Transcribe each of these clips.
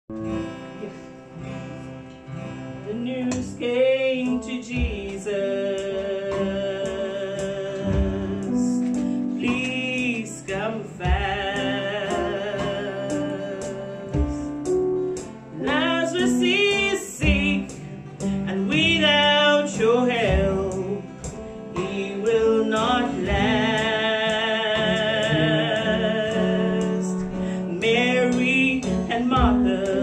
The news came to Jesus. Please come fast. Lazarus is sick, and without your help, he will not last. Mary and Martha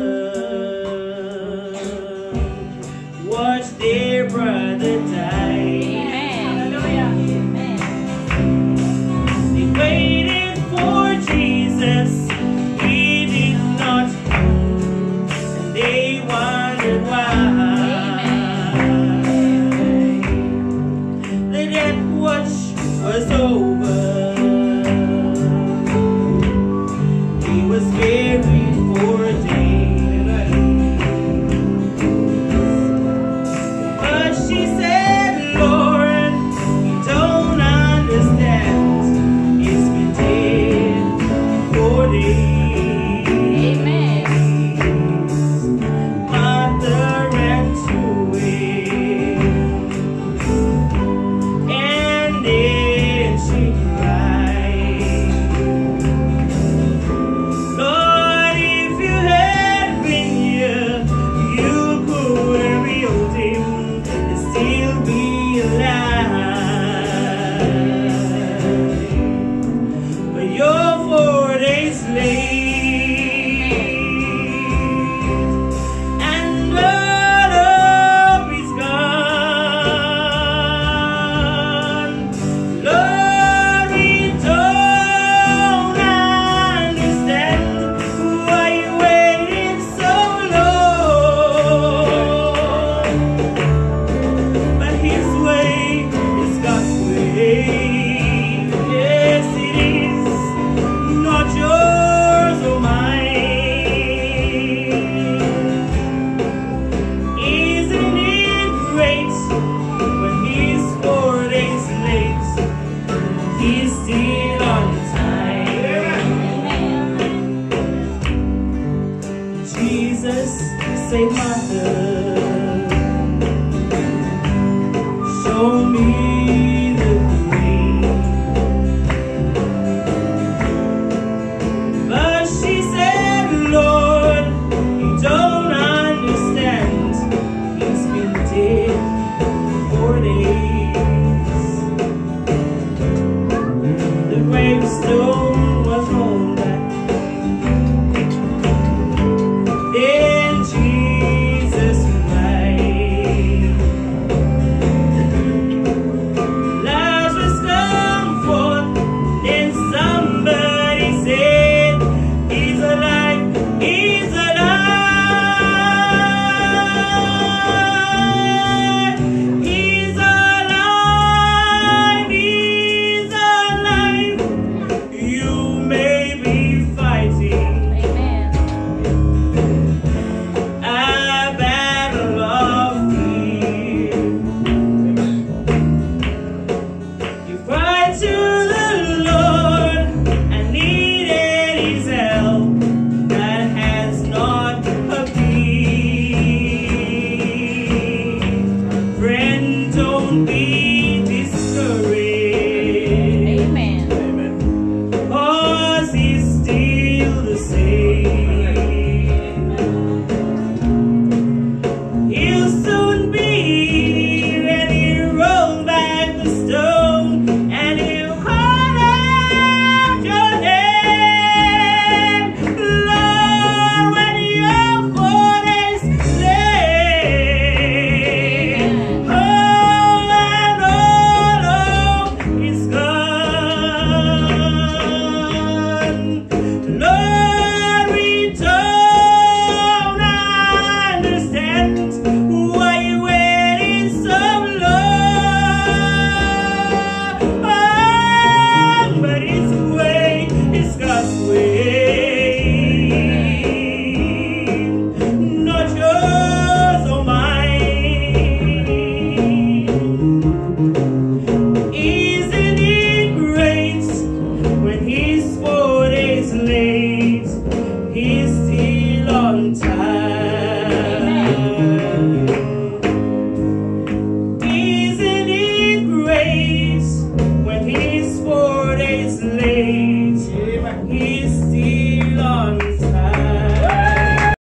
watched their brother die. They waited for Jesus, he did not come, and they wondered why. The death watch was over. He was buried for a day. She said, Lord, you don't understand. It's been dead for days. Amen. Martha ran to him, and then she cried, Lord, if you had been here, you could have healed him. Still be alive, but you're 4 days late, and all hope is gone. Lord, we don't understand why you waited so long. His way is God's way. Yes, it is, not yours or mine. Isn't it great when he's 4 days late, he's still on time? Jesus saved Martha. Show me the way. But she said, Lord, you don't understand. He's been dead 4 days. The gravestone was rolled back. Then Jesus are here.